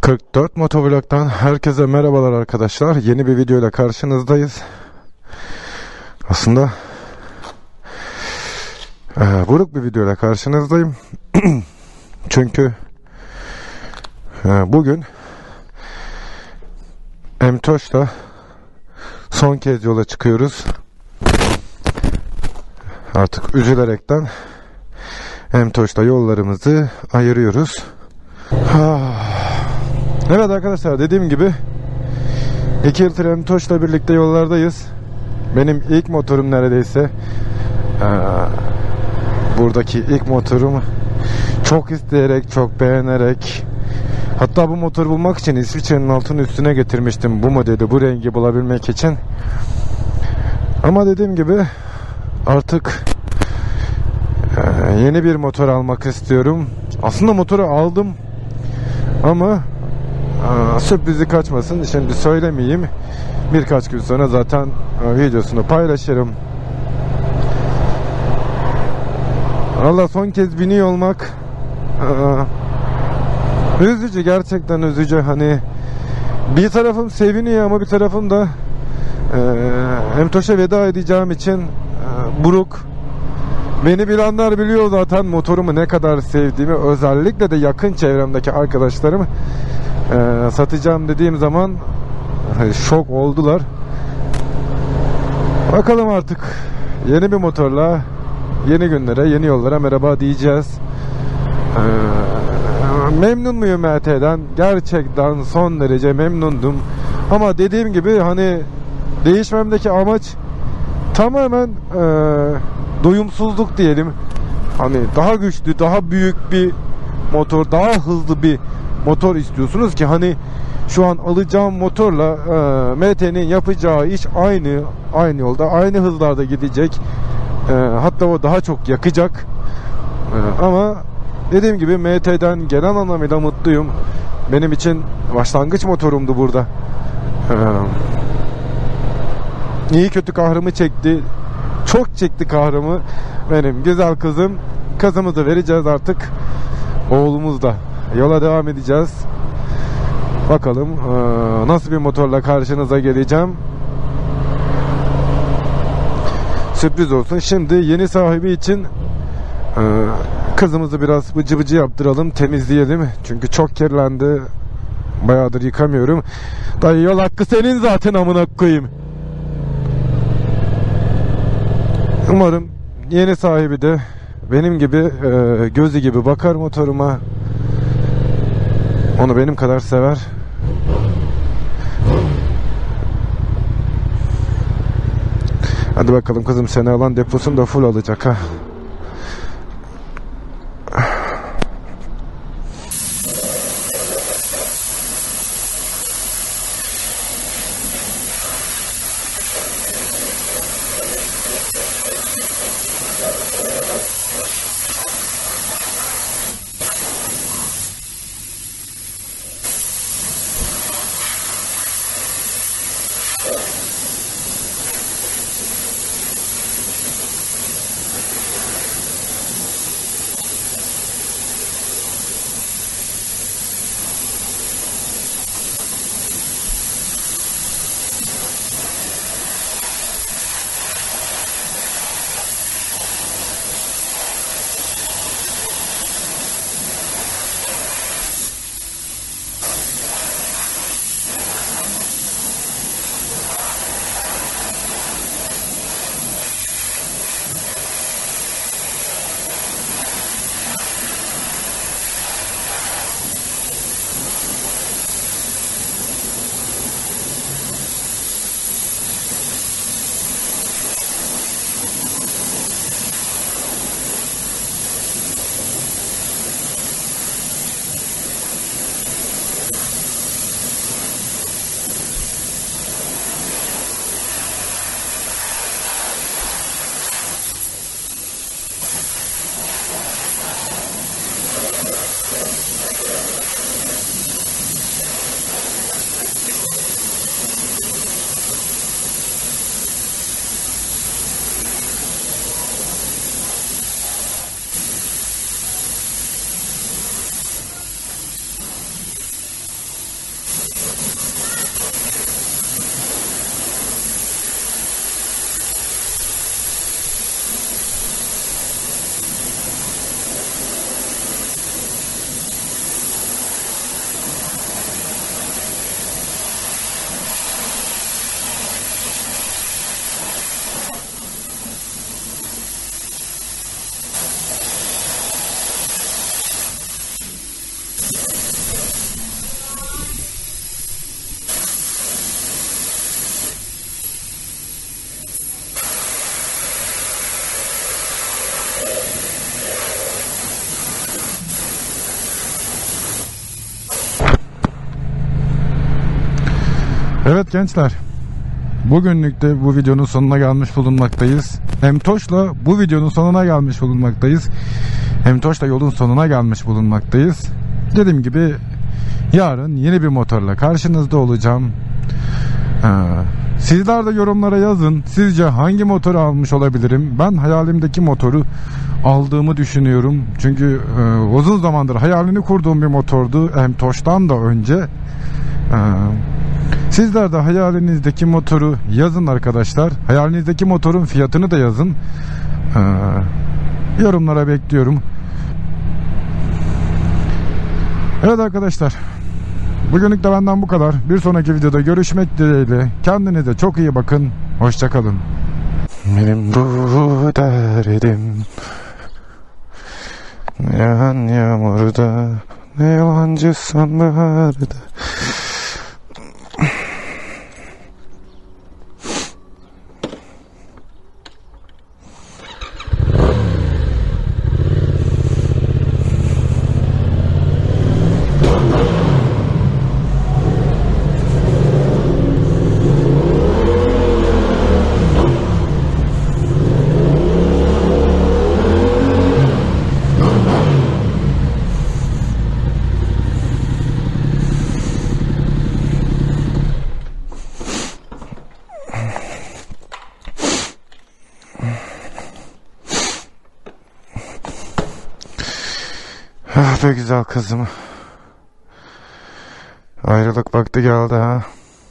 44 Motovlog'dan herkese merhabalar arkadaşlar. Yeni bir videoyla karşınızdayız. Aslında buruk bir videoyla karşınızdayım. Çünkü bugün Emtoş'la son kez yola çıkıyoruz. Artık üzülerekten Emtoş'la yollarımızı ayırıyoruz. Evet arkadaşlar, dediğim gibi 2 yıldır Emtoş'la birlikte yollardayız. Benim ilk motorum neredeyse. Buradaki ilk motorum. Çok isteyerek, çok beğenerek. Hatta bu motoru bulmak için İsviçre'nin altının üstüne getirmiştim bu modeli, bu rengi bulabilmek için. Ama dediğim gibi artık yeni bir motor almak istiyorum. Aslında motoru aldım ama sürprizi kaçmasın, şimdi söylemeyeyim. Birkaç gün sonra zaten videosunu paylaşırım. Allah, son kez biniyor olmak üzücü, gerçekten üzücü. Hani bir tarafım seviniyor ama bir tarafım da Emtoş'a veda edeceğim için buruk. Beni bilenler biliyor zaten motorumu ne kadar sevdiğimi. Özellikle de yakın çevremdeki arkadaşlarım satacağım dediğim zaman şok oldular. Bakalım artık yeni bir motorla yeni günlere, yeni yollara merhaba diyeceğiz. Memnun muyum MT'den? Gerçekten son derece memnundum. Ama dediğim gibi hani değişmemdeki amaç tamamen doyumsuzluk diyelim. Hani daha güçlü, daha büyük bir motor, daha hızlı bir motor istiyorsunuz ki hani şu an alacağım motorla MT'nin yapacağı iş aynı yolda, aynı hızlarda gidecek. Hatta o daha çok yakacak. Ama dediğim gibi MT'den genel anlamıyla mutluyum. Benim için başlangıç motorumdu burada. İyi kötü kahrımı çekti. Çok çekti kahrımı. Benim güzel kızım. Kızımızı vereceğiz artık. Oğlumuz da. Yola devam edeceğiz. Bakalım nasıl bir motorla karşınıza geleceğim. Sürpriz olsun. Şimdi yeni sahibi için kızımızı biraz bıcı bıcı yaptıralım, temizleyelim. Çünkü çok kirlendi. Bayağıdır yıkamıyorum. Dayı, yol hakkı senin zaten, amına koyayım. Umarım yeni sahibi de benim gibi gözü gibi bakar motoruma. Onu benim kadar sever. Hadi bakalım kızım, seni alan deposunu da full alacak ha. Evet gençler, bugünlük de bu videonun sonuna gelmiş bulunmaktayız. Emtoş'la bu videonun sonuna gelmiş bulunmaktayız. Emtoş'la yolun sonuna gelmiş bulunmaktayız. Dediğim gibi yarın yeni bir motorla karşınızda olacağım. Sizler de yorumlara yazın. Sizce hangi motoru almış olabilirim? Ben hayalimdeki motoru aldığımı düşünüyorum. Çünkü uzun zamandır hayalini kurduğum bir motordu. Emtoş'tan da önce. Sizler de hayalinizdeki motoru yazın arkadaşlar. Hayalinizdeki motorun fiyatını da yazın. Yorumlara bekliyorum. Evet arkadaşlar, bugünlük de benden bu kadar. Bir sonraki videoda görüşmek dileğiyle. Kendinize çok iyi bakın. Hoşça kalın. Benim bu derdim ne yağan yağmurda, ne yalancı sonbaharda. Ah be güzel kızım. Ayrılık vakti geldi ha.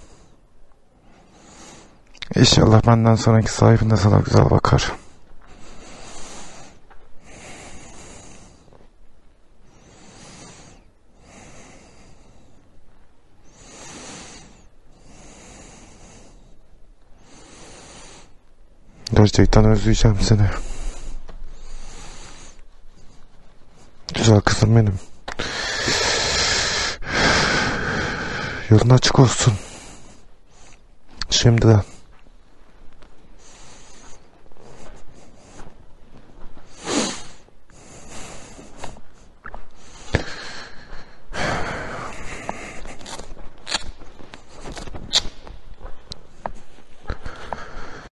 İnşallah benden sonraki sahibin de sana güzel bakar. Gerçekten özleyeceğim seni. Güzel kızım benim. Yolun açık olsun. Şimdiden.